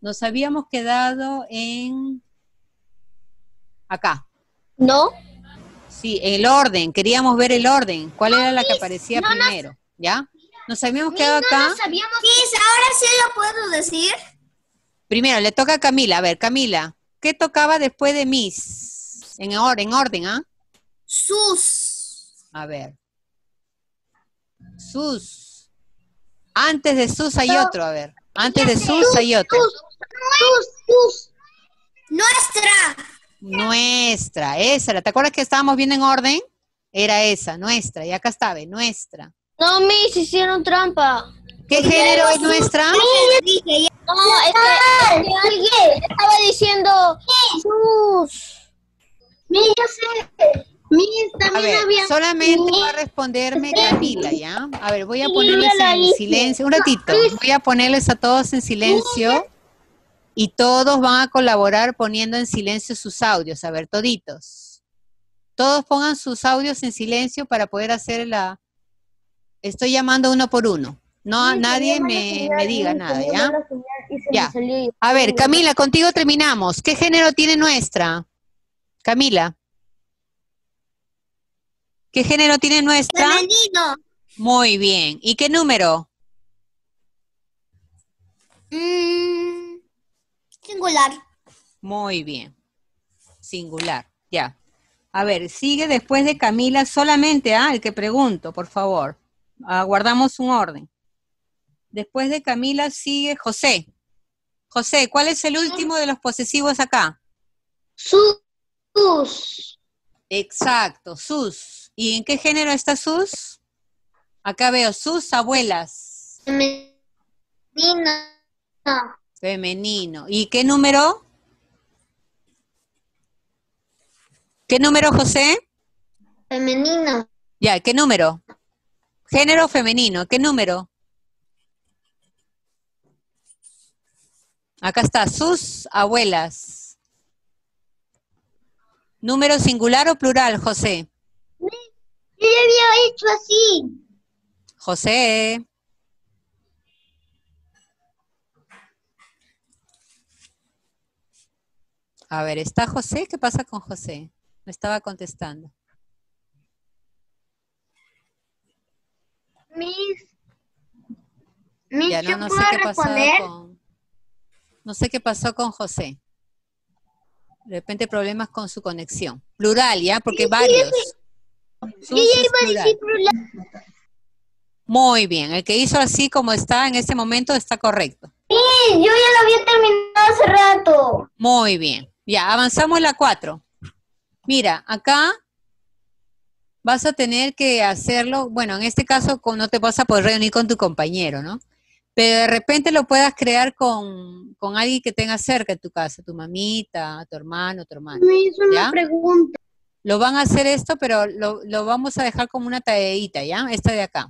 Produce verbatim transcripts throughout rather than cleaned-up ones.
Nos habíamos quedado en... Acá. ¿No? Sí, el orden. Queríamos ver el orden. ¿Cuál era la que aparecía no nos- primero? ¿Ya? Nos habíamos Ni quedado no acá. lo sabíamos. Miss, ahora sí lo puedo decir. Primero, le toca a Camila. A ver, Camila, ¿qué tocaba después de Miss? En orden, en orden, ¿ah? Sus. A ver. Sus. Antes de sus hay otro, a ver. Antes de sus hay otro. Tus, tus. Nuestra. Nuestra, esa. ¿Te acuerdas que estábamos viendo en orden? Era esa, nuestra. Y acá estaba, nuestra. No, Miss, hicieron trampa. ¿Qué género es nuestra? No, es que, es que alguien estaba diciendo sus. Miss, yo sé. Miss, A también ver, había... solamente va a responderme Camila, ¿ya? A ver, voy a Sí, ponerles yo la en hice. silencio. Un ratito. Voy a ponerles a todos en silencio. Y todos van a colaborar poniendo en silencio sus audios. A ver, toditos. Todos pongan sus audios en silencio para poder hacer la... Estoy llamando uno por uno. No, nadie me, me diga nada, ¿ya? Ya. A ver, Camila, contigo terminamos. ¿Qué género tiene nuestra? Camila. ¿Qué género tiene nuestra? Femenino. Muy bien. ¿Y qué número? Mm, singular. Muy bien. Singular. Ya. A ver, sigue después de Camila solamente, ¿ah? El que pregunto, por favor. Aguardamos un orden. Después de Camila sigue José. José, ¿cuál es el último de los posesivos acá? Sus. Exacto, sus. ¿Y en qué género está sus? Acá veo sus abuelas. Femenino. Femenino. ¿Y qué número? ¿Qué número, José? Femenino. Ya, ¿qué número? Género femenino, ¿qué número? Acá está, sus abuelas. ¿Número singular o plural, José? Yo ya había hecho así. José. A ver, ¿está José? ¿Qué pasa con José? Me estaba contestando. Miss. Miss, Ya, no, ¿yo no sé puedo qué pasaba responder? con... No sé qué pasó con José. De repente problemas con su conexión. Plural, ¿ya? Porque varios. Yo Sus ya es iba a plural. decir plural. Muy bien. El que hizo así como está en este momento está correcto. Sí, yo ya lo había terminado hace rato. Muy bien. Ya, avanzamos la cuatro. Mira, acá vas a tener que hacerlo, bueno, en este caso con, no te vas a poder reunir con tu compañero, ¿no? Pero de repente lo puedas crear con, con alguien que tengas cerca en tu casa, tu mamita, tu hermano, tu hermano. Me hizo ¿Ya? una pregunta. Lo van a hacer esto, pero lo, lo vamos a dejar como una tareita, ¿ya? Esta de acá.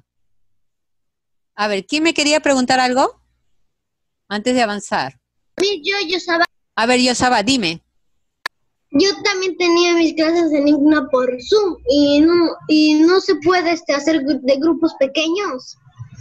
A ver, ¿quién me quería preguntar algo? Antes de avanzar. Miss, yo, yo sabía. A ver, Yosaba, dime. Yo también tenía mis clases en Igna por Zoom y no, y no se puede este, hacer gru- de grupos pequeños.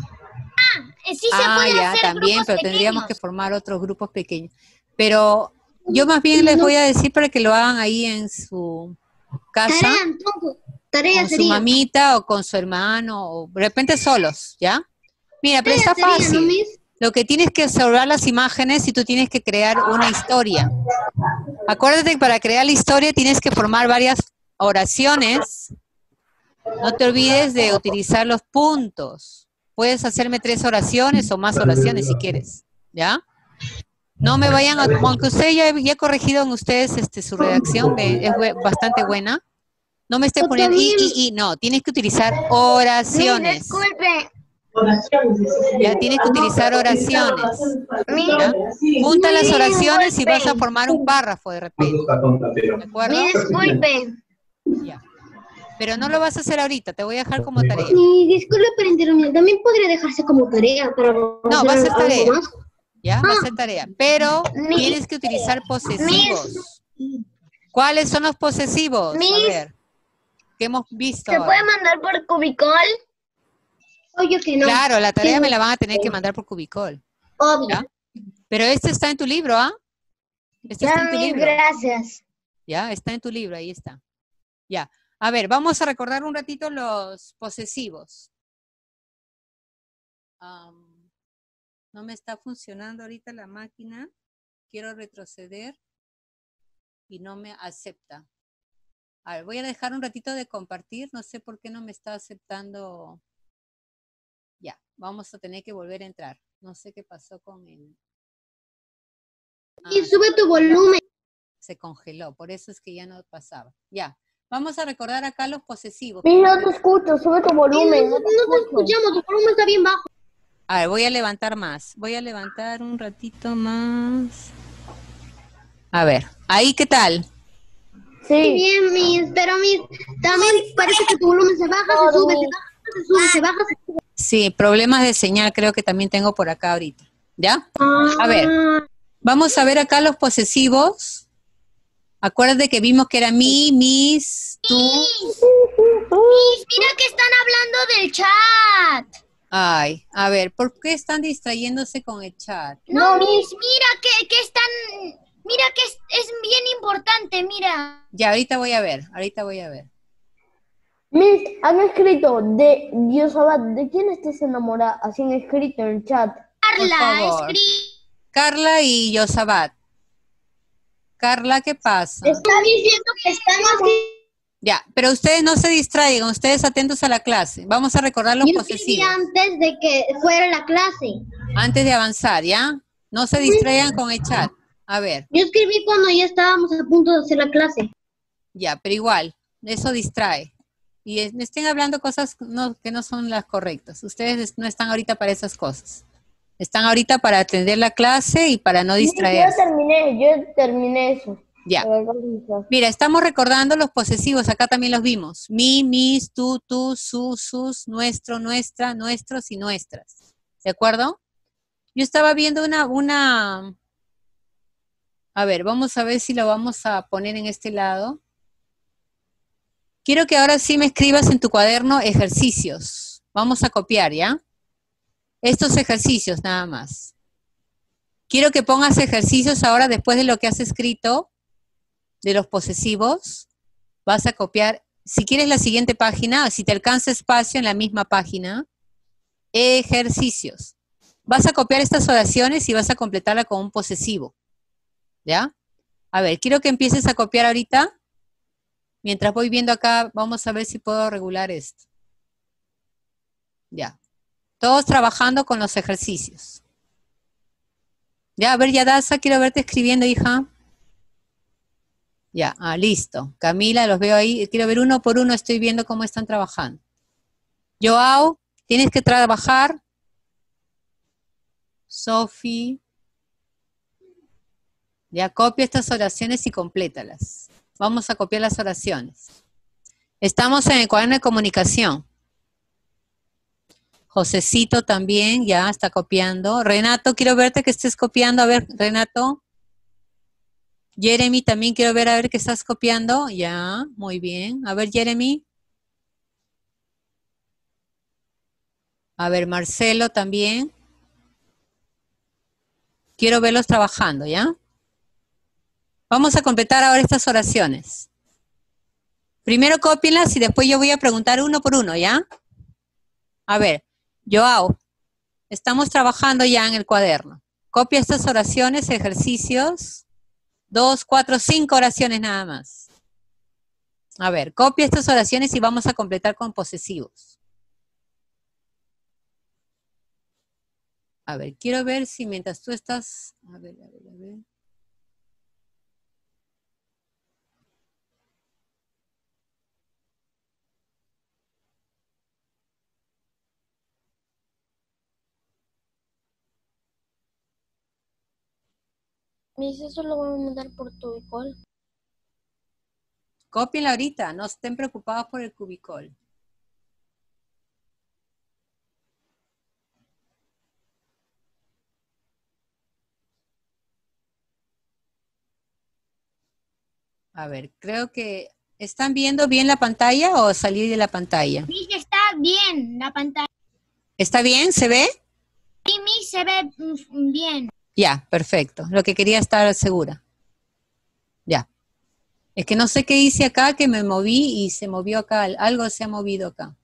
Eh, Sí se Ah, puede ya, hacer también, grupos pero tendríamos pequeños. que formar otros grupos pequeños. Pero yo más bien les No. voy a decir para que lo hagan ahí en su casa, Tarea, entonces. Tarea con su sería. mamita o con su hermano, o de repente solos, ¿ya? Mira, pero Tarea está sería, ¿no, fácil. Miss? Lo que tienes que observar las imágenes y tú tienes que crear una historia. Acuérdate que para crear la historia tienes que formar varias oraciones. No te olvides de utilizar los puntos. Puedes hacerme tres oraciones o más oraciones si quieres, ¿ya? No me vayan a... Aunque usted ya, ya ha corregido en ustedes este, su redacción, ve- es bu- bastante buena. No me esté Yo poniendo y, también. y, y, no, tienes que utilizar Miss, oraciones. disculpe. Ya tienes que utilizar oraciones. Miss, ¿Ya? Junta las Miss, oraciones y vas a disculpe. formar un párrafo de repente. ¿De acuerdo? Miss, disculpe. Ya. Pero no lo vas a hacer ahorita, te voy a dejar como tarea. Sí, disculpe por interrumpir. También podría dejarse como tarea para No, va a hacer ser algo tarea. más. ¿Ya? Va a ser tarea. Pero Miss, tienes que utilizar posesivos. ¿Cuáles son los posesivos? A Miss, ver, ¿qué hemos visto ¿se puede ahora? mandar por Cubicol? Obvio que no. Claro, la tarea Sí, me la van a tener que mandar por Cubicol. obvio. ¿Ya? Pero este está en tu libro, ¿ah? Este Ya, está en tu Miss, libro. gracias. Ya, está en tu libro, ahí está. Ya. A ver, vamos a recordar un ratito los posesivos. Um, no me está funcionando ahorita la máquina. Quiero retroceder y no me acepta. A ver, voy a dejar un ratito de compartir. No sé por qué no me está aceptando. Ya, vamos a tener que volver a entrar. No sé qué pasó con él. Y Ah, sube tu no. volumen. Se congeló, por eso es que ya no pasaba. Ya, vamos a recordar acá los posesivos. Miss, no te escucho, sube tu volumen. No, no te escuchamos, tu volumen está bien bajo. A ver, voy a levantar más. Voy a levantar un ratito más. A ver, ahí, ¿qué tal? Sí. Bien, Miss, pero Miss, también parece que tu volumen se baja, se sube, se baja, se sube, se baja, se sube. Sí, problemas de señal creo que también tengo por acá ahorita. ¿Ya? A ver, vamos a ver acá los posesivos. Acuérdate que vimos que era mi, mis, tú. Miss, mira que están hablando del chat. Ay, a ver, ¿por qué están distrayéndose con el chat? No, Miss, mira que, que están... Mira que es, es bien importante, mira. Ya, ahorita voy a ver, ahorita voy a ver. Miss, han escrito de Diosabat, ¿de quién estás enamorada? Así han escrito en el chat. Por Carla, favor. escribe. Carla y Yosabat. Carla, ¿qué pasa? Está diciendo que estamos... Ya, pero ustedes no se distraigan, ustedes atentos a la clase. Vamos a recordar los Yo escribí posesivos. antes de que fuera la clase. Antes de avanzar, ¿ya? No se distraigan con el chat. A ver, Yo escribí cuando ya estábamos a punto de hacer la clase. ya, pero igual, eso distrae. Y es- estén hablando cosas no- que no son las correctas. Ustedes no están ahorita para esas cosas. Están ahorita para atender la clase y para no Yo distraerse. terminé, yo terminé eso. Ya. Mira, estamos recordando los posesivos, acá también los vimos. Mi, mis, tú, tú, su, sus, nuestro, nuestra, nuestros y nuestras. ¿De acuerdo? Yo estaba viendo una, una... A ver, vamos a ver si lo vamos a poner en este lado. Quiero que ahora sí me escribas en tu cuaderno ejercicios. Vamos a copiar, ¿ya? Estos ejercicios nada más. Quiero que pongas ejercicios ahora después de lo que has escrito de los posesivos. Vas a copiar, si quieres la siguiente página, si te alcanza espacio en la misma página, ejercicios. Vas a copiar estas oraciones y vas a completarla con un posesivo. ¿Ya? A ver, quiero que empieces a copiar ahorita. Mientras voy viendo acá, vamos a ver si puedo regular esto. Ya. Todos trabajando con los ejercicios. Ya, a ver, Yadasa, quiero verte escribiendo, hija. Ya, ah, listo. Camila, los veo ahí. Quiero ver uno por uno, estoy viendo cómo están trabajando. Joao, tienes que trabajar. Sofi. Ya, copia estas oraciones y complétalas. Vamos a copiar las oraciones. Estamos en el cuaderno de comunicación. Josecito también, ya está copiando. Renato, quiero verte que estés copiando. A ver, Renato. Jeremy, también quiero ver a ver que estás copiando. Ya, muy bien. A ver, Jeremy. A ver, Marcelo también. Quiero verlos trabajando, ¿ya? Vamos a completar ahora estas oraciones. Primero cópienlas y después yo voy a preguntar uno por uno, ¿ya? A ver, Joao, estamos trabajando ya en el cuaderno. Copia estas oraciones, ejercicios. Dos, cuatro, cinco oraciones nada más. A ver, copia estas oraciones y vamos a completar con posesivos. A ver, quiero ver si mientras tú estás... A ver, a ver, a ver. Mis, eso lo voy a mandar por tu call. Cópienla ahorita, no estén preocupados por el cubicol. A ver, creo que... ¿Están viendo bien la pantalla o salir de la pantalla? Miss, está bien la pantalla. ¿Está bien? ¿Se ve? Sí, Miss, se ve mm, bien. Ya, perfecto. Lo que quería estar segura. Ya. Es que no sé qué hice acá, que me moví y se movió acá. Algo se ha movido acá.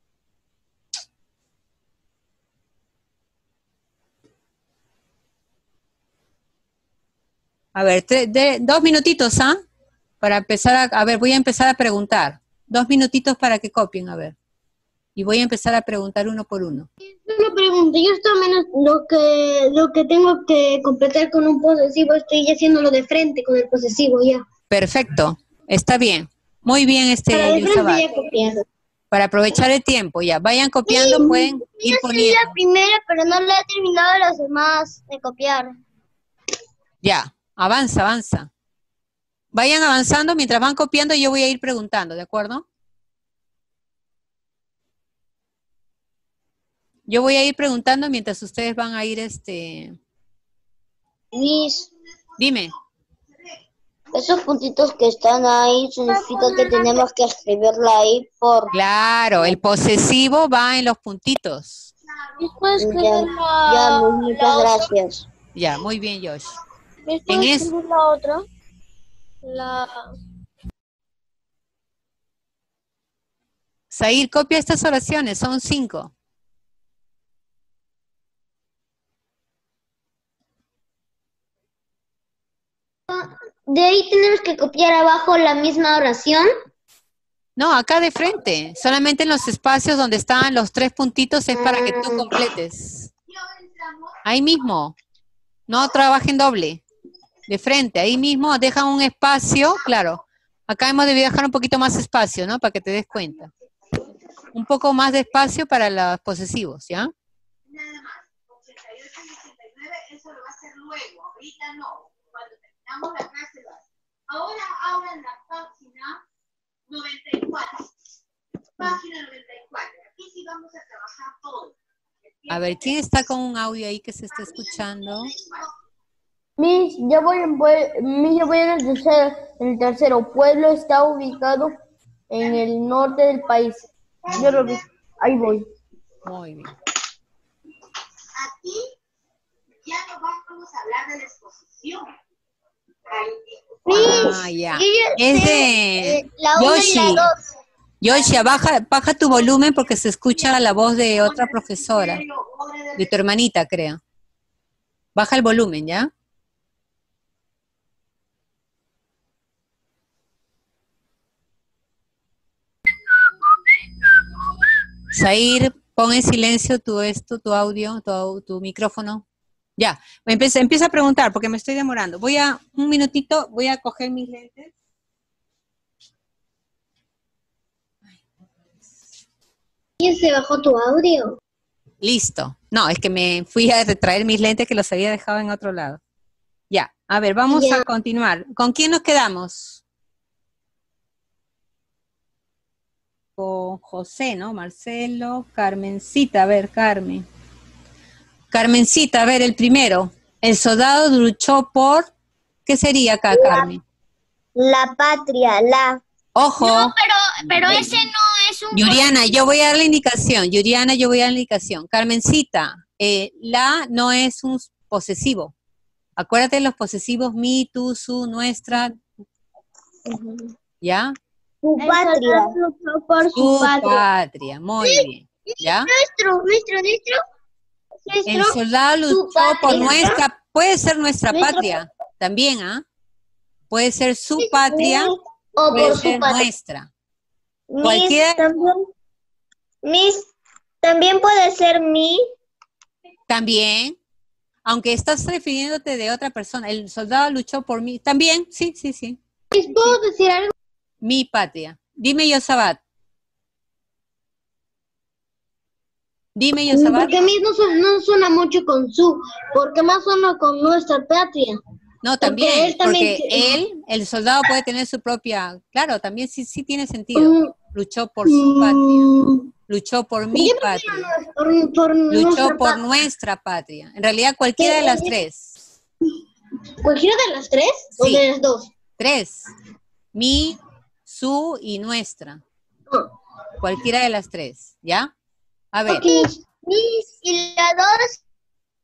A ver, tre- de- dos minutitos, ¿ah? Para empezar a, a ver, voy a empezar a preguntar. Dos minutitos para que copien, a ver. Y voy a empezar a preguntar uno por uno. Una pregunta, yo esto menos lo que lo que tengo que completar con un posesivo, estoy haciéndolo de frente con el posesivo ya. Perfecto, está bien. Muy bien, Para este, de frente Yosabat. ya copiado. Para aprovechar el tiempo, ya. Vayan copiando, pueden ir Yo soy poniendo. la primera, pero no la he terminado los demás de copiar. Ya, avanza, avanza. Vayan avanzando, mientras van copiando yo voy a ir preguntando, ¿de acuerdo? Yo voy a ir preguntando mientras ustedes van a ir, este... Mis, Dime. esos puntitos que están ahí significa que tenemos que escribirla ahí por... Claro, el posesivo va en los puntitos. ¿Puedes escribir la, ya, muchas la gracias. Ya, muy bien, Josh. ¿Puedes En es... escribir la otra? La... Sair, copia estas oraciones, son cinco. De ahí tenemos que copiar abajo la misma oración. No, acá de frente. Solamente en los espacios donde están los tres puntitos es para que tú Mm. completes. Ahí mismo. No trabajen doble. De frente, ahí mismo dejan un espacio, claro. Acá hemos debido dejar un poquito más espacio, ¿no? Para que te des cuenta. Un poco más de espacio para los posesivos, ¿ya? Nada más, ochenta y ocho y ochenta y nueve, eso lo va a hacer luego, ahorita no, cuando terminamos la clase lo hace. Ahora abran la página noventa y cuatro, página noventa y cuatro, aquí sí vamos a trabajar todo. A ver, ¿quién está con un audio ahí que se está escuchando? Mis, ya voy en, pue- mis, ya voy en el tercero, en el tercero. Pueblo está ubicado en el norte del país. Yo lo vi. Ahí voy. Muy bien. Aquí ya no vamos a hablar de la exposición. Ah, ya. Es de La uno y Yoshi. la dos. Yoshi, baja, baja tu volumen porque se escucha la voz de otra profesora, de tu hermanita, creo. Baja el volumen, ¿ya? Zair, pon en silencio tu esto, tu audio, tu, au- tu micrófono. Ya, empieza, empieza a preguntar porque me estoy demorando. Voy a, un minutito, voy a coger mis lentes. ¿Quién se bajó tu audio? Listo. No, es que me fui a retraer mis lentes que los había dejado en otro lado. Ya, a ver, vamos Ya. a continuar. ¿Con quién nos quedamos? Con José, ¿no? Marcelo, Carmencita, a ver, Carmen. Carmencita, a ver, el primero. El soldado luchó por... ¿Qué sería acá, Carmen? La patria, la... Ojo. No, pero, pero ese no es un... Yuriana, yo voy a dar la indicación. Yuriana, yo voy a dar la indicación. Carmencita, eh, la no es un posesivo. Acuérdate de los posesivos mi, tú, su, nuestra. ¿Ya? Su patria. Por su Su patria. patria. Muy bien. ¿Ya? Nuestro, nuestro, nuestro. El Nuestro. soldado su luchó por patria. nuestra, puede ser nuestra Nuestra- patria también, ¿ah? Puede ser su patria, O puede por ser su patria. nuestra. Mis, Cualquiera- también, mis, también puede ser mi. También, aunque estás refiriéndote de otra persona, el soldado luchó por mí, también, sí, sí, sí. ¿Les puedo decir algo? Mi patria. Dime, Yosabat. Dime, Yosabat. Porque a mí no suena, no suena mucho con su, porque más suena con nuestra patria. No, también, él también porque que- él, el soldado puede tener su propia, claro, también sí, sí tiene sentido. Mm, Luchó por su patria, mm, luchó por mi yo patria, prefiero por, por luchó nuestra por patria. nuestra patria. En realidad cualquiera de las tres. ¿Cualquiera de las tres o Sí. de las dos? Tres. Mi, su y nuestra. No. Cualquiera de las tres, ¿ya? A ver, Mis, mis y la dos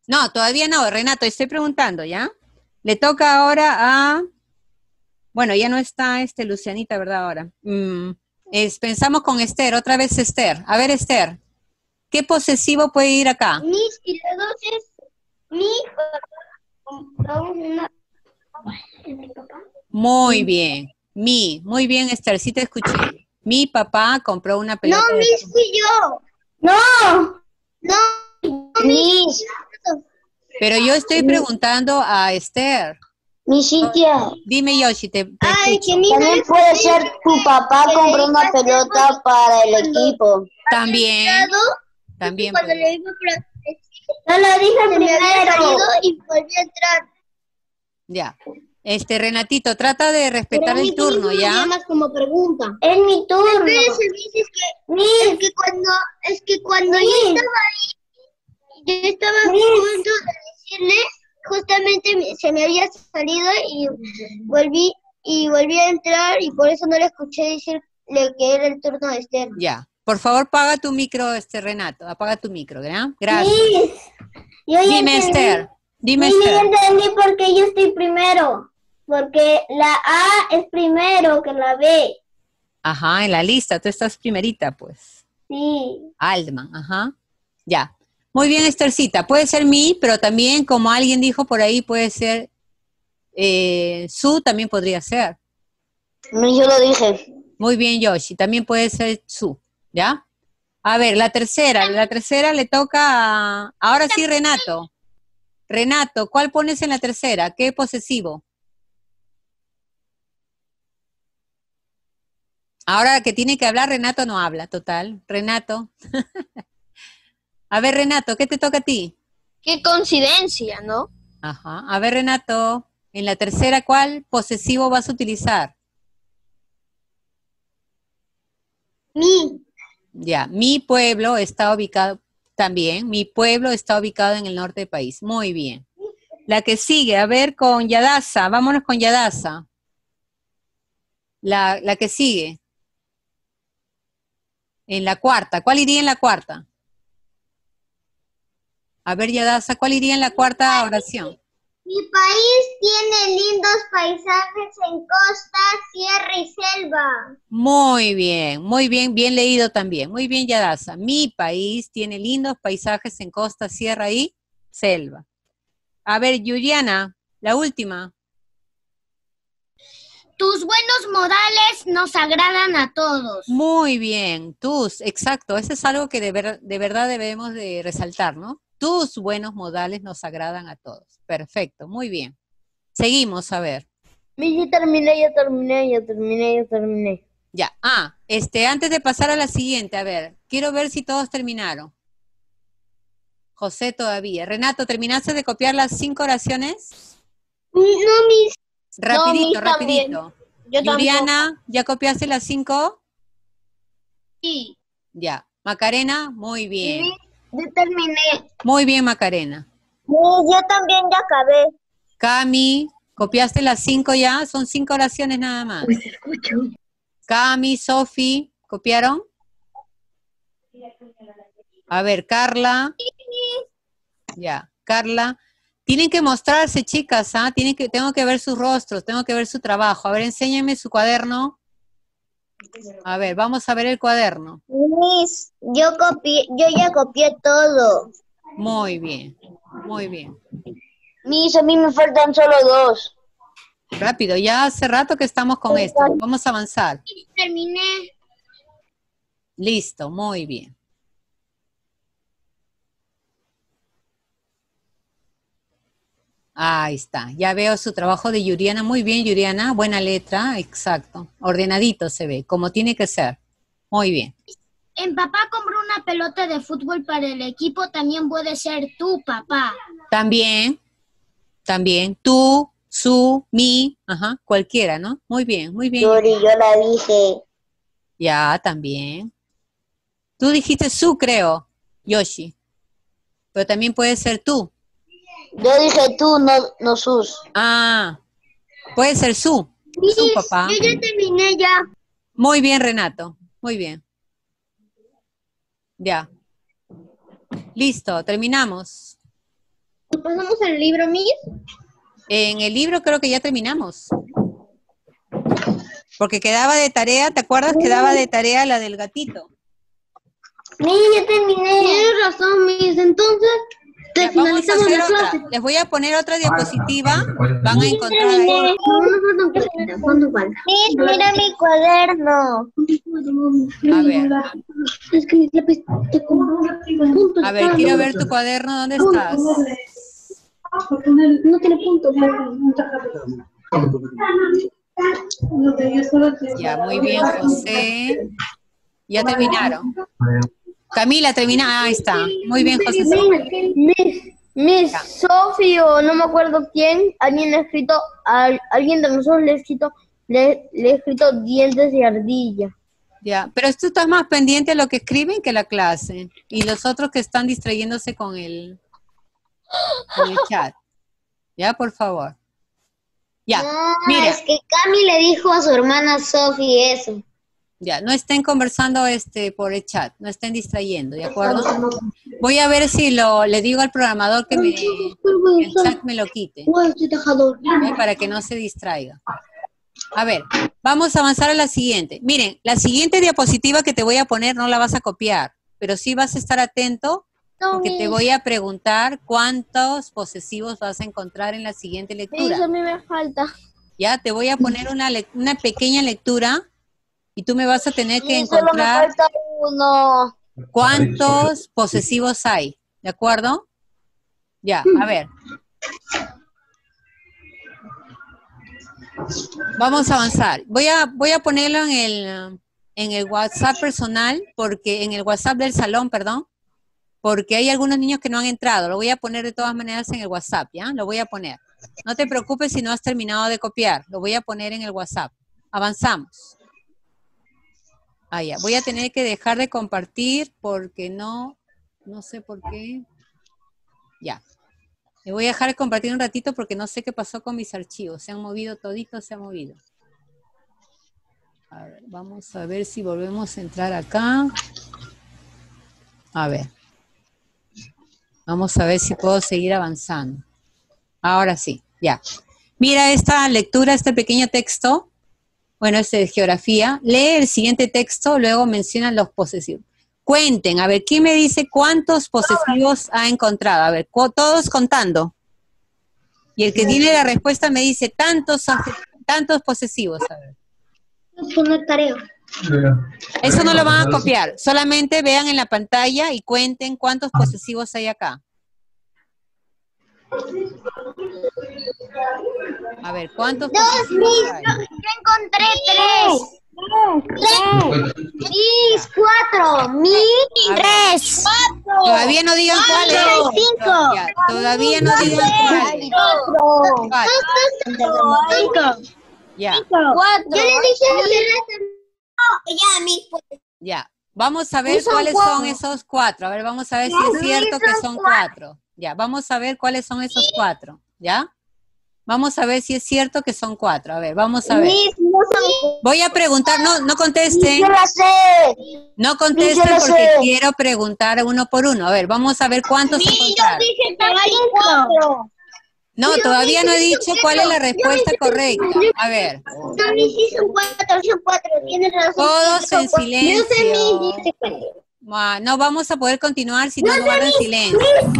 No, todavía no, Renato, estoy preguntando, ¿ya? Le toca ahora a... Bueno, ya no está este Lucianita, ¿verdad? Ahora. Mm, es, pensamos con Esther, otra vez Esther. A ver, Esther, ¿qué posesivo puede ir acá? Mis y luego es mi papá compró una... ¿Es mi papá? Muy bien. Mi, muy bien, Esther, sí te escuché. Mi papá compró una No, pelota de... Miss fui yo. No, No, Miss, Pero yo estoy preguntando a Esther. mi Cintia. Dime, Yoshi, te, te Ay, escucho. que mi También puede ser tu papá compró una pelota para el equipo. También, también cuando puede. le iba a Yo lo dije se me había salido primero. y volví a entrar. Ya. Este, Renatito, trata de respetar el turno, ¿ya? como pregunta. Es mi turno. Espérese, Miss, es que, Miss, es que cuando, es que cuando yo Miss. estaba ahí, yo estaba a Miss. punto de decirle, justamente me- se me había salido y volví, y volví a entrar y por eso no le escuché decirle que era el turno de Esther. Ya. Por favor, apaga tu micro, este, Renato. Apaga tu micro, ¿ya? Gracias. Miss, yo ya Dime, entendí. Esther. Dime, Miss, yo ya Esther. entendí por qué yo estoy primero. Porque la A es primero que la B. Ajá, en la lista. Tú estás primerita, pues. Sí. Aldman, ajá. Ya. Muy bien, Esthercita. Puede ser mi, pero también, como alguien dijo por ahí, puede ser eh, su, también podría ser. No, yo lo dije. Muy bien, Yoshi. También puede ser su, ¿ya? A ver, la tercera. La tercera le toca a... Ahora sí, Renato. Renato, ¿cuál pones en la tercera? ¿Qué posesivo? Ahora que tiene que hablar, Renato no habla, total. Renato. A ver, Renato, ¿qué te toca a ti? Qué coincidencia, ¿no? Ajá. A ver, Renato, en la tercera, ¿cuál posesivo vas a utilizar? Mi. Ya, mi pueblo está ubicado también. Mi pueblo está ubicado en el norte del país. Muy bien. La que sigue, a ver, con Yadasa. Vámonos con Yadasa. La, la que sigue. En la cuarta. ¿Cuál iría en la cuarta? A ver, Yadasa, ¿cuál iría en la cuarta oración? Mi país tiene lindos paisajes en costa, sierra y selva. Muy bien, muy bien, bien leído también. Muy bien, Yadasa. Mi país tiene lindos paisajes en costa, sierra y selva. A ver, Yuriana, la última. Tus buenos modales nos agradan a todos. Muy bien, tus, exacto. Eso es algo que de, ver- de verdad debemos de resaltar, ¿no? Tus buenos modales nos agradan a todos. Perfecto, muy bien. Seguimos, a ver. Miss, ya terminé, ya terminé, ya terminé, ya terminé. Ya. Ah, este, antes de pasar a la siguiente, a ver, quiero ver si todos terminaron. José todavía. Renato, ¿terminaste de copiar las cinco oraciones? No, mis. Rapidito, Miss, también. rapidito. Yo Yuriana, ¿ya copiaste las cinco? Sí. Ya. Macarena, muy bien. Yo terminé. Muy bien, Macarena. Yo también ya acabé. Cami, ¿copiaste las cinco ya? Son cinco oraciones nada más. Pues escucho. Cami, Sofi, ¿copiaron? A ver, Carla. Ya, Carla. Tienen que mostrarse, chicas, ¿ah? Tienen que, tengo que ver sus rostros, tengo que ver su trabajo. A ver, enséñenme su cuaderno. A ver, vamos a ver el cuaderno. Miss, yo copié, yo ya copié todo. Muy bien, muy bien. Miss, a mí me faltan solo dos. Rápido, ya hace rato que estamos con esto. Vamos a avanzar. Terminé. Listo, muy bien. Ahí está, ya veo su trabajo de Yuriana. Muy bien, Yuriana, buena letra, exacto. Ordenadito se ve, como tiene que ser. Muy bien. En papá compró una pelota de fútbol para el equipo, también puede ser tu papá. También, también, tú, su, mi, ajá, cualquiera, ¿no? Muy bien, muy bien. Yuri, yo la dije. Ya, también. Tú dijiste su, creo, Yoshi. Pero también puede ser tú. Yo dije tú, no, no sus. Ah, puede ser su, su papá. Yo ya terminé ya. Muy bien, Renato, muy bien. Ya. Listo, terminamos. ¿Pasamos el libro, Miss? En el libro creo que ya terminamos. Porque quedaba de tarea, ¿te acuerdas? Quedaba de tarea la del gatito. Miss, ya terminé. Tienes razón, Miss. Entonces, Ya, vamos a hacer otra. Les voy a poner otra diapositiva. Van a encontrar ahí. ¿Cuánto falta? Miss, mira mi cuaderno. A ver. Es que A ver, quiero ver tu cuaderno. ¿Dónde estás? No tiene puntos. Ya, muy bien, José. Ya terminaron. Camila, termina. Ahí está. Muy bien, José. Miss, Miss Sophie o no me acuerdo quién, alguien ha escrito, a, alguien de nosotros le ha escrito, le, le ha escrito dientes de ardilla. Ya, pero tú estás más pendiente de lo que escriben que la clase. Y los otros que están distrayéndose con el, con el chat. Ya, por favor. Ya, No, mira. es que Cami le dijo a su hermana Sophie eso. Ya, no estén conversando este por el chat, no estén distrayendo, ¿de acuerdo? Voy a ver si lo le digo al programador que, me, que el chat me lo quite, ¿eh? Para que no se distraiga. A ver, vamos a avanzar a la siguiente. Miren, la siguiente diapositiva que te voy a poner no la vas a copiar, pero sí vas a estar atento porque te voy a preguntar cuántos posesivos vas a encontrar en la siguiente lectura. Eso a mí me falta. Ya, te voy a poner una, una pequeña lectura. Y tú me vas a tener que Sí, solo me encontrar falta uno. cuántos posesivos hay, ¿de acuerdo? Ya, a ver. Vamos a avanzar. Voy a, voy a ponerlo en el, en el WhatsApp personal, porque en el WhatsApp del salón, perdón, porque hay algunos niños que no han entrado. Lo voy a poner de todas maneras en el WhatsApp, ¿ya? Lo voy a poner. No te preocupes si no has terminado de copiar. Lo voy a poner en el WhatsApp. Avanzamos. Ah, ya. Voy a tener que dejar de compartir porque no, no sé por qué. Ya. Me voy a dejar de compartir un ratito porque no sé qué pasó con mis archivos. Se han movido toditos, se han movido. A ver, vamos a ver si volvemos a entrar acá. A ver. Vamos a ver si puedo seguir avanzando. Ahora sí, ya. Mira esta lectura, este pequeño texto. Bueno, este de geografía. Lee el siguiente texto, luego mencionan los posesivos. Cuenten, a ver, ¿quién me dice cuántos posesivos ha encontrado? A ver, todos contando. Y el que tiene la respuesta me dice tantos, tantos posesivos. A ver. Poner tarea. Eso no lo van a copiar. Solamente vean en la pantalla y cuenten cuántos posesivos hay acá. A ver, ¿cuántos posesivos hay? Yo encontré tres. Tres. Mis, cuatro. Mis, tres. Cuatro. Todavía no digan cuáles. Cinco. Ya, todavía no digan cuáles. Cinco. Ya. Cuatro. Yo le dije ya, mis. Ya. Vamos a ver cuáles son esos cuatro. A ver, vamos a ver si es cierto que son cuatro. Ya, vamos a ver cuáles son esos cuatro. ¿Ya? Vamos a ver si es cierto que son cuatro. A ver, vamos a ver. Voy a preguntar, no, no contesten. No contesten porque quiero preguntar uno por uno. A ver, vamos a ver cuántos encontraron. No, todavía no he dicho cuál es la respuesta correcta. A ver. Todos en silencio. No vamos a poder continuar si no guardan silencio.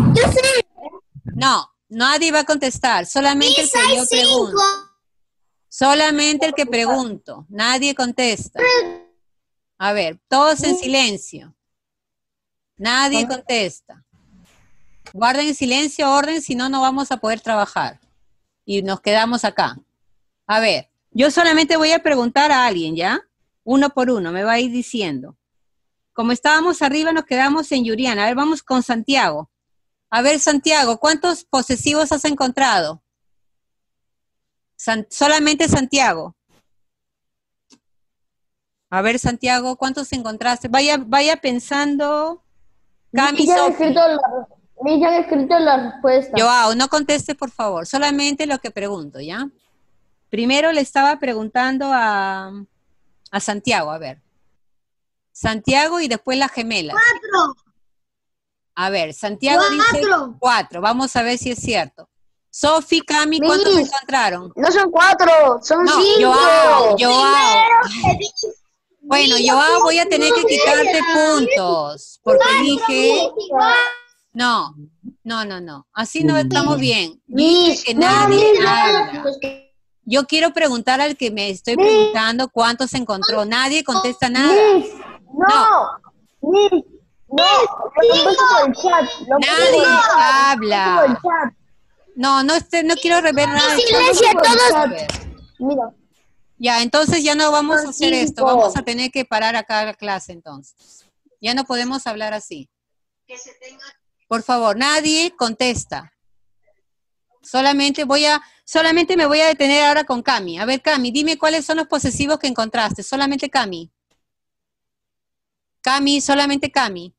No, nadie va a contestar. Solamente el que yo pregunto. Solamente el que pregunto. Nadie contesta. A ver, todos en silencio. Nadie contesta. Guarden en silencio, orden, si no, no vamos a poder trabajar. Y nos quedamos acá. A ver, yo solamente voy a preguntar a alguien, ¿ya? Uno por uno, me va a ir diciendo. Como estábamos arriba, nos quedamos en Yuriana. A ver, vamos con Santiago. A ver, Santiago, ¿cuántos posesivos has encontrado? San- solamente Santiago. A ver, Santiago, ¿cuántos encontraste? Vaya, vaya pensando. Cami, Ya han Sofi. escrito la, ya han escrito la respuesta. Joao, no conteste, por favor. Solamente lo que pregunto, ¿ya? Primero le estaba preguntando a, a Santiago, a ver. Santiago y después las gemelas. Cuatro. A ver, Santiago dice Cuatro. cuatro. Vamos a ver si es cierto. Sofi, Cami, ¿cuántos Miss. encontraron? No son cuatro, son No, cinco. Joao, Joao. Bueno, Joao, voy a tener que quitarte puntos. Porque dije... No, no, no, no. Así no estamos bien. Dije que nadie habla. Yo quiero preguntar al que me estoy preguntando cuántos encontró. Nadie contesta nada. Miss, no. Miss, no. Lo han puesto por el chat. Lo han puesto Nadie por el chat. Por el habla. chat. No, no, este, no quiero rever nada. Silencio a todos. A ver. Mira. Ya, entonces ya no vamos a Son hacer esto. cinco. Vamos a tener que parar acá la clase entonces. Ya no podemos hablar así. Que se tenga Por favor, nadie contesta. Solamente voy a, solamente me voy a detener ahora con Cami. A ver, Cami, dime cuáles son los posesivos que encontraste. Solamente Cami. Cami, solamente Cami.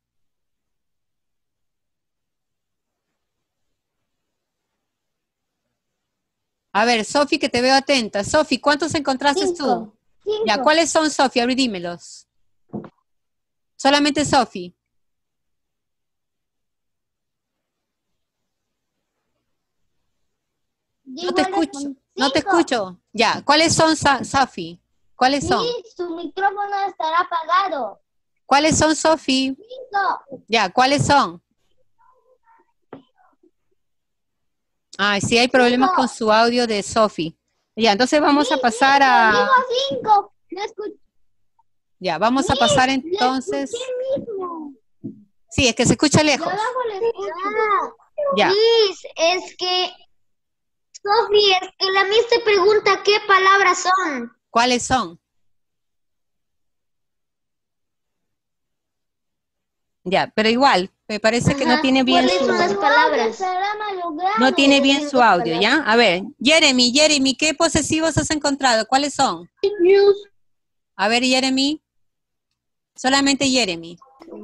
A ver, Sofi, que te veo atenta. Sofi, ¿cuántos encontraste tú? Cinco. Cinco. Ya, ¿cuáles son, Sofi? A ver, dímelos. Solamente Sofi. No te escucho. No te escucho. Ya, ¿cuáles son, Sa- Sofi? ¿Cuáles son? Su micrófono estará apagado. ¿Cuáles son, Sofi? Cinco. Ya, ¿cuáles son? Ay, sí, hay problemas con su audio de Sofi. Ya, entonces vamos a pasar a... Digo cinco. No escuché. Ya, vamos a pasar entonces... mismo. Sí, es que se escucha lejos. Ya. Miss, es que... Sofi, es que la Miss te pregunta qué palabras son. ¿Cuáles son? Ya, pero igual, me parece que no Ajá. tiene bien ¿Cuáles su... son las palabras? No tiene bien su audio, ¿ya? A ver, Jeremy, Jeremy, ¿qué posesivos has encontrado? ¿Cuáles son? A ver, Jeremy. Solamente Jeremy.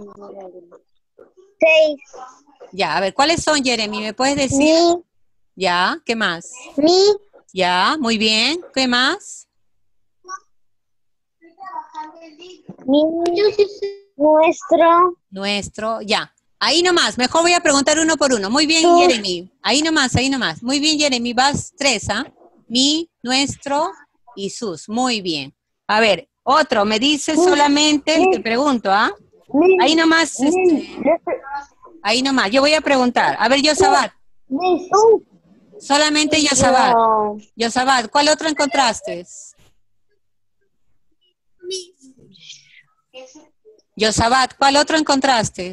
Seis. Ya, a ver, ¿cuáles son, Jeremy? ¿Me puedes decir? Mi, Ya, ¿qué más? mi, Ya, muy bien. ¿Qué más? mi, nuestro, Nuestro, ya. Ahí nomás, mejor voy a preguntar uno por uno. Muy bien, Sus. Jeremy. Ahí nomás, ahí nomás. Muy bien, Jeremy. Vas tres, ¿ah? Mi, nuestro y sus. Muy bien. A ver, otro, me dice solamente, te pregunto, ¿ah? Miss, Ahí nomás, Miss, este, este- ahí nomás. Yo voy a preguntar. A ver, Yosabat. Miss, Solamente Yosabat. no. Yosabat, ¿cuál otro encontraste? Yosabat, ¿cuál otro encontraste?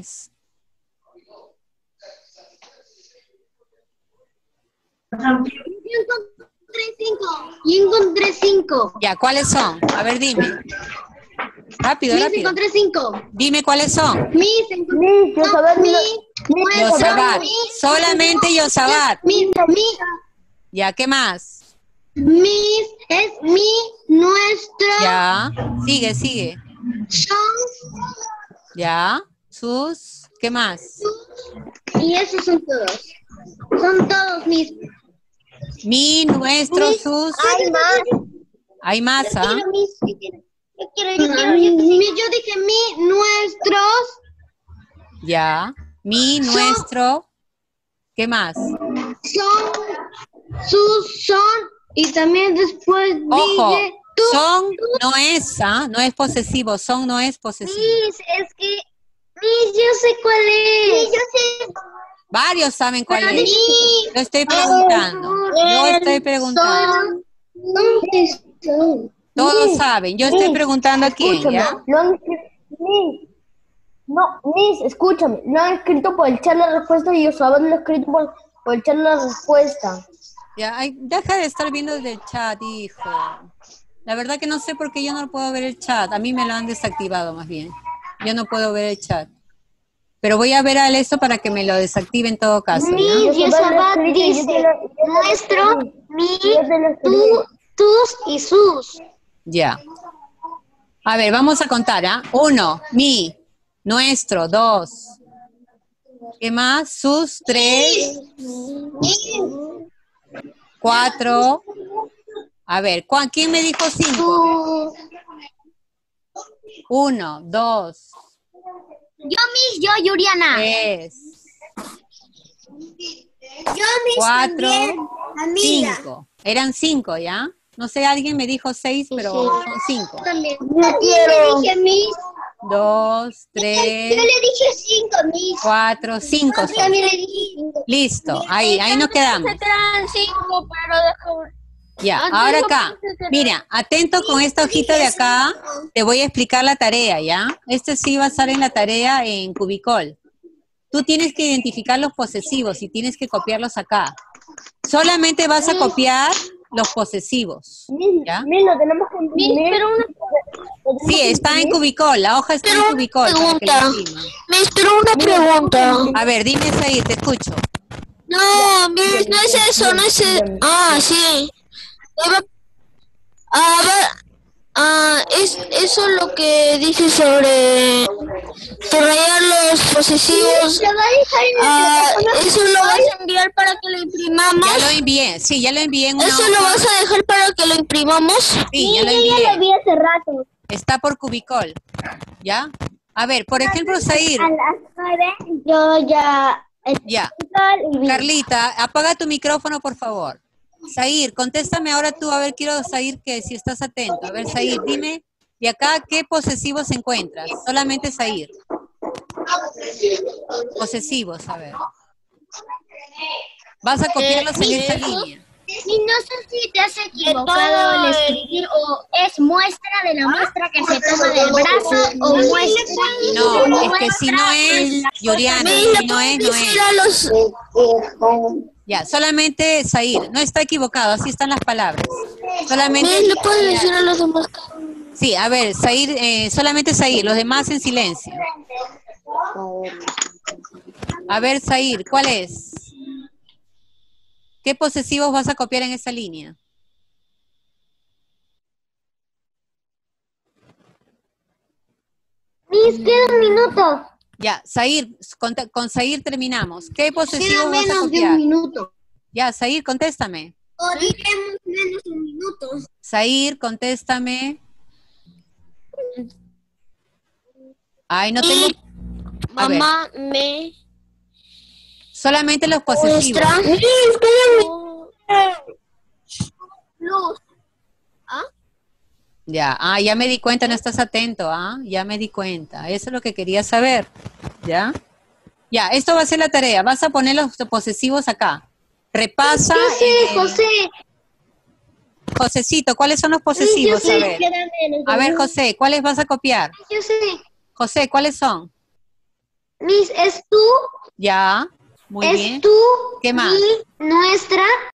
Yo encontré cinco. Yo encontré cinco. Ya, ¿cuáles son? A ver, dime. Rápido, Mis rápido. encontré cinco. Dime cuáles son. Mis encontré Miss, yo saber mi, Miss, Yosabat. mi, Solamente Yosabat. mi, mi, Ya, ¿qué más? mis, es mi, nuestro, Ya. Sigue, sigue. son, Ya. Sus. ¿Qué más? y esos son todos. Son todos mis. Mi, nuestro, sus. Hay más. Hay más, Yo ¿ah? quiero mis. Yo quiero, yo quiero, yo, mi- yo dije mi, nuestros, Ya. Mi, nuestro. ¿Qué más? son, sus, son, y también después Ojo. dije tú. Son no es, ¿ah? No es posesivo. Son no es posesivo. Mis, es que, mis, yo sé cuál es. yo sé. Varios saben cuál Pero es. dije, Yo estoy preguntando. Yo estoy preguntando. son, son. Todos Miss, saben. Yo estoy Miss, preguntando a quién, escúchame, ¿ya? lo han escri- Miss, no, Miss, escúchame, lo han escrito por el chat la respuesta y yo saber lo he escrito por, por el chat la respuesta. Ya, ay, deja de estar viendo desde el chat, hijo. La verdad que no sé por qué yo no puedo ver el chat. A mí me lo han desactivado más bien. Yo no puedo ver el chat. Pero voy a ver a esto para que me lo desactive en todo caso, ¿ya? Mis, Yo saber lo Yosabat escrito y yo dice, te lo- yo te lo nuestro, escribí. mi, Yo te lo escribí. tú, tus y sus. Ya. A ver, vamos a contar, ¿ah? Uno, mi, nuestro, dos. ¿Qué más? Sus, tres, cuatro. A ver, ¿cuán- ¿quién me dijo cinco? Tu, Uno, dos, Yo, Miss, yo, Yuriana. Tres, Yo, Miss, cuatro, Amiga. cinco. Eran cinco, ¿ya? No sé, alguien me dijo seis, pero son cinco. También. Yo quiero. Dije, Miss. Dos, Yo tres, le dije cinco, Miss. cuatro, cinco Yo son. también le dije cinco. Listo, ahí, ahí nos quedamos. Eran cinco, pero dejo... Ya, ahora acá. Mira, atento con esta hojita de acá. Te voy a explicar la tarea, ¿ya? Este sí va a estar en la tarea en Cubicol. Tú tienes que identificar los posesivos y tienes que copiarlos acá. Solamente vas a copiar los posesivos, ¿ya? Miss, lo tenemos que imprimir. Pero una... Sí, está en Cubicol, la hoja está en Cubicol. para que la impriman. Miss, pero una pregunta. A ver, dime ahí, te escucho. No, Miss, no es eso, no es eso. Ah, sí. Iba- Ah, va- ah, es eso lo que dice sobre subrayar los posesivos. Lo va a dejar en la Ah, plataforma. eso lo vas a enviar para que lo imprimamos. Ya lo envié, sí, ya lo envié en una Eso lo hoja. vas a dejar para que lo imprimamos. Sí, ya lo Sí, yo ya lo envié. vi hace rato. Está por Cubicol, ¿ya? A ver, por ejemplo, Zair, A las nueve yo ya... ya. y vi. Carlita, apaga tu micrófono, por favor. Zair, contéstame ahora tú, a ver, quiero Zair que si estás atento. A ver, Zair, dime, de acá, ¿qué posesivos encuentras? Solamente Zair. Posesivos, a ver. Vas a copiarlos en esta línea. Y no sé si te has equivocado al escribir o es muestra de la muestra que se toma del brazo o muestra... No, es que si no es, Yuriana, si no es, no es. Era los... Ya, solamente Zair, no está equivocado, así están las palabras. Solamente... Miss, ¿le puedes decir a los demás? Sí, a ver, Zair, eh, solamente Zair, los demás en silencio. A ver, Zair, ¿cuál es? ¿Qué posesivos vas a copiar en esa línea? Miss, queda un minuto. Ya, Zair, con, con Zair terminamos. ¿Qué Queda posesivos vas a menos de un copiar? minuto. Ya, Zair, contéstame. O diremos menos de un minuto. Zair, contéstame. Ay, no tengo... A ver, Mamá me solamente los posesivos. muestra. Luz. Ya, ah, ya me di cuenta, no estás atento, ¿ah? Ya me di cuenta, eso es lo que quería saber, ¿ya? Ya, esto va a ser la tarea, vas a poner los posesivos acá. Repasa. Yo sé, eh, José. Josecito, ¿cuáles son los Yo posesivos? sé, A ver, queda menos de a ver, un- José, ¿cuáles vas a copiar? Yo sé. José, ¿cuáles son? Miss, es tú, Ya, muy es bien. tú, ¿Qué más? y nuestra,